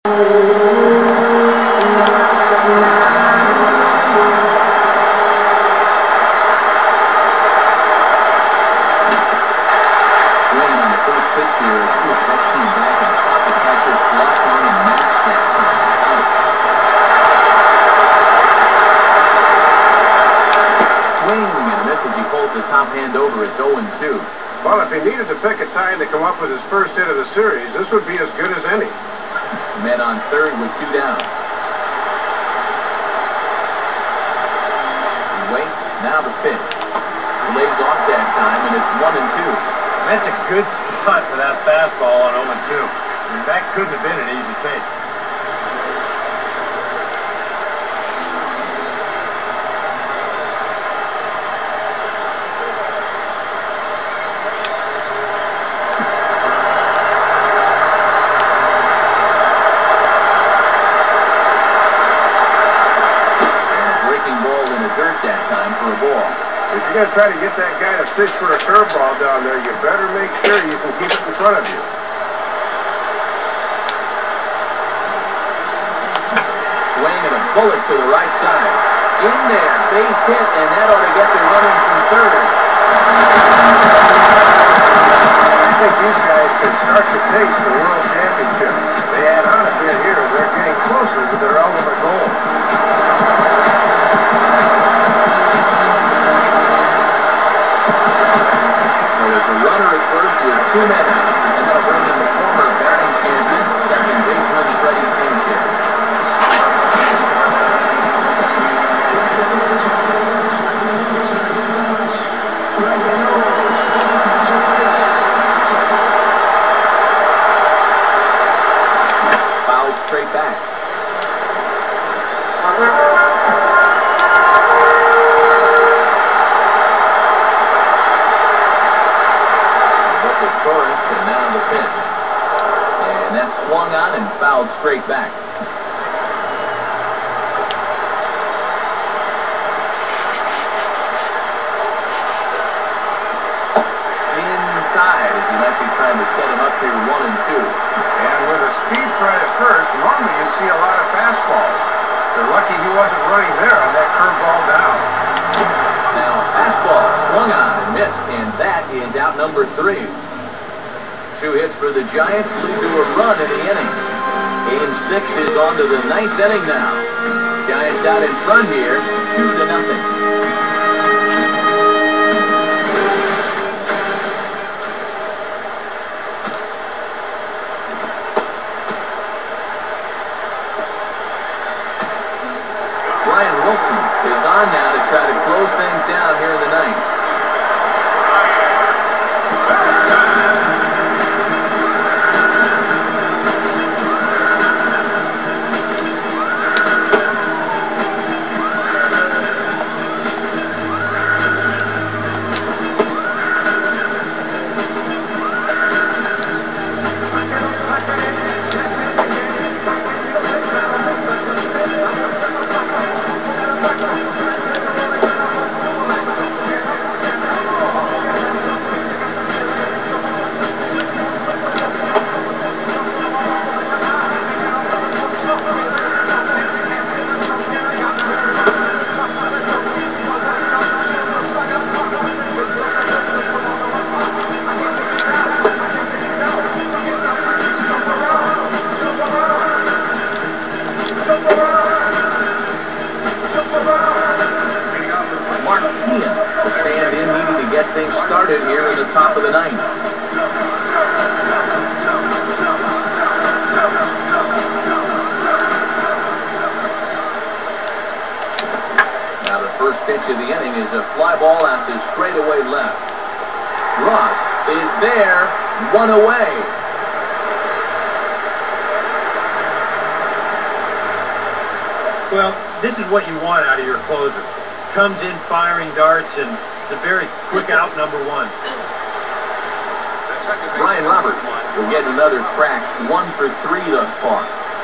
Well, if he needed to pick a time to come up with his first hit of the series, this would be as good as any. Men on third with 2 down. He waits, now the pitch. Lays off that time, and it's 1-2. That's a good spot for that fastball on 0-2. I mean, that couldn't have been an easy take. If you're going to try to get that guy to fish for a curveball down there, you better make sure you can keep it in front of you. Swing and a bullet to the right side. In there, base hit, and that ought to get the running from third. I think these guys can start to taste the World Championship. They add on a bit here, they're getting closer to their ultimate goal. Runner at first with 2 men out, and that'll bring in the former batting champion, second baseman Freddie Sanchez. Fouled straight back. And now the pitch. And that's swung on and fouled straight back. Inside, as he might be trying to set him up here 1-2. And with a speed threat at first, normally you'd see a lot of fastballs. They're lucky he wasn't running there on that curveball down. Now, fastball swung on and missed, and that is out number 3. 2 hits for the Giants lead to a run in the inning. Game 6 is on to the 9th inning now. Giants out in front here, 2-0. Brian Wilson is on now to try to close things down here in the 9th. Things started here in the top of the 9th. Now the first pitch of the inning is a fly ball out to straightaway left. Ross is there, 1 away. Well, this is what you want out of your closer. Comes in firing darts and it's a very quick out number 1. Brian Roberts will get another crack, 1 for 3 thus far.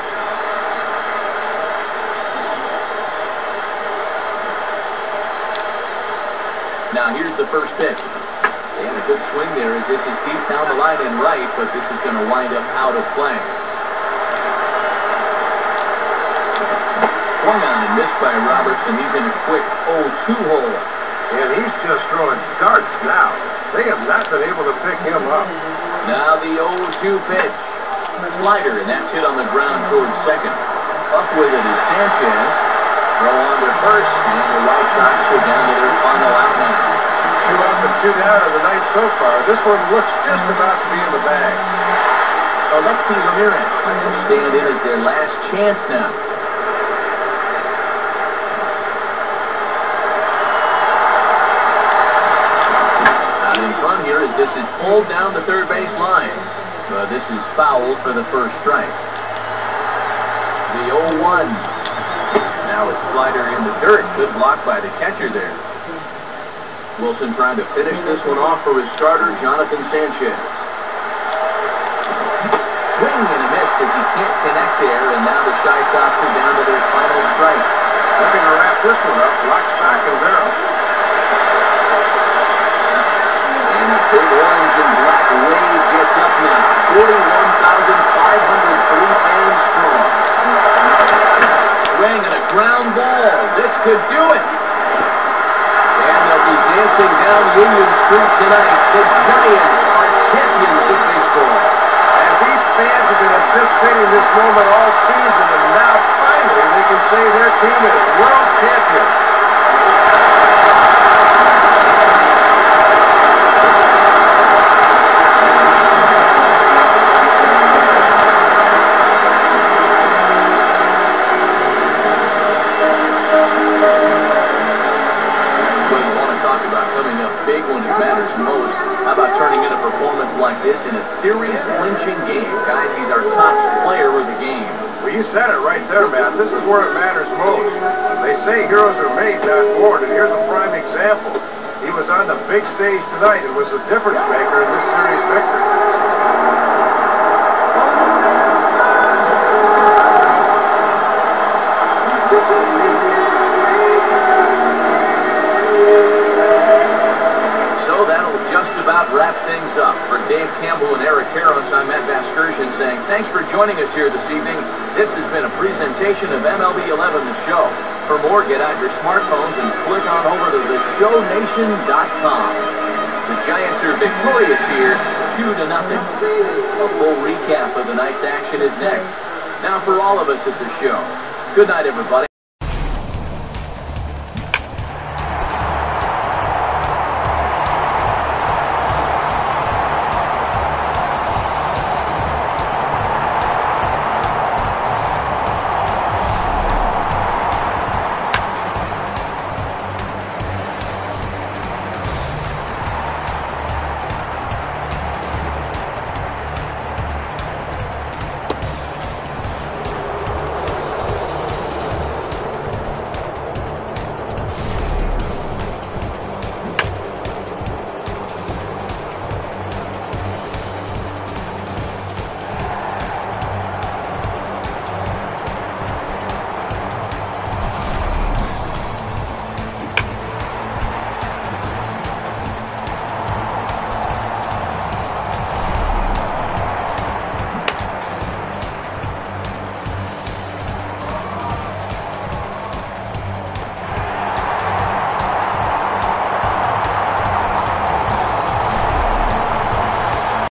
Now here's the first pitch. They had a good swing there as this is deep down the line and right, but this is going to wind up out of play. missed by Robertson. He's in a quick 0-2 hole. And he's just throwing darts now. They have not been able to pick him up. Now the 0-2 pitch. Slider, and that's hit on the ground towards second. Up with it is Sanchez. Throw on to first, and the White Sox are down to their final out now. 2 up and 2 down of the night so far. This one looks just about to be in the bag. Alexi Ramirez will stand in as their last chance now. Out in front here as this is pulled down the third base line. But this is foul for the first strike. The 0-1. Now a slider in the dirt. Good block by the catcher there. Wilson trying to finish this one off for his starter, Jonathan Sanchez. Swing and a miss as he can't connect there, and now the Shy Sox are down to their final strike. Looking to wrap this one up, lock, stock, and barrel. And the big orange and black wave gets up now. 41,503 fans strong. Swing and a ground ball. This could do it. And they'll be dancing down Union Street tonight. The Giants are champions of baseball. As these fans have been anticipating this moment all season, and now finally they can say their team is world champion. Big when it matters most. How about turning in a performance like this in a series clinching game? Guys, he's our top player of the game. Well, you said it right there, Matt. This is where it matters most. They say heroes are made, not born, and here's a prime example. He was on the big stage tonight and was the difference maker in this series victory. About wrap things up. For Dave Campbell and Eric Harris, I'm Matt Vasgersian saying thanks for joining us here this evening. This has been a presentation of MLB 11 The Show. For more, get out your smartphones and click on over to theshownation.com. The Giants are victorious here, 2-0. A full recap of the night's action is next. Now for all of us at the show, good night, everybody.